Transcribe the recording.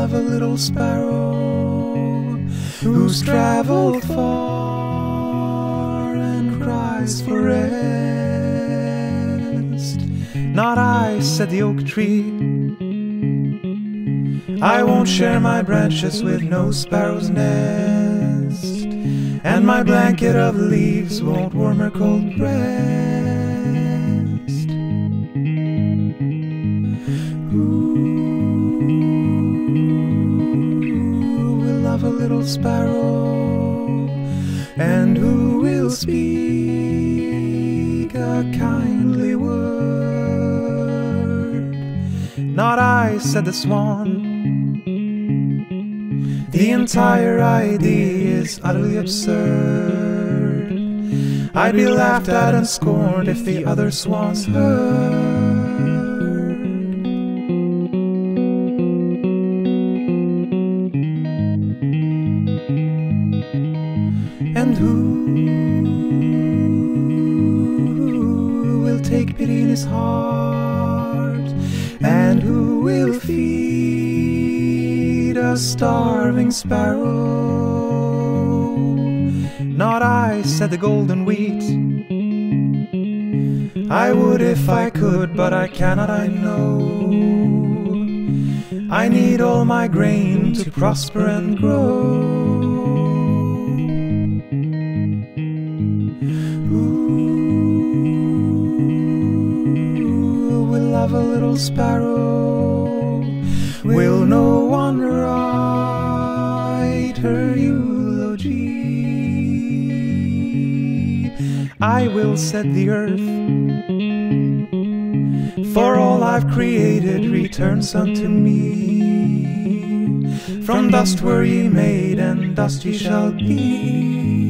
love a little sparrow who's traveled far and cries for rest. Not I, said the oak tree, I won't share my branches with no sparrow's nest, and my blanket of leaves won't warm her cold breast. Who will love a little sparrow, and who will speak a kindly word? Not I, said the swan, the entire idea is utterly absurd. I'd be laughed at and scorned if the other swans heard. And who will take pity in his heart, and who will feed a starving sparrow? Not I, said the golden wheat, I would if I could, but I cannot, I know. I need all my grain to prosper and grow. Who will love a little sparrow? Will no one write her eulogy? I will, said the earth, for all I've created returns unto me. From dust were ye made, and dust ye shall be.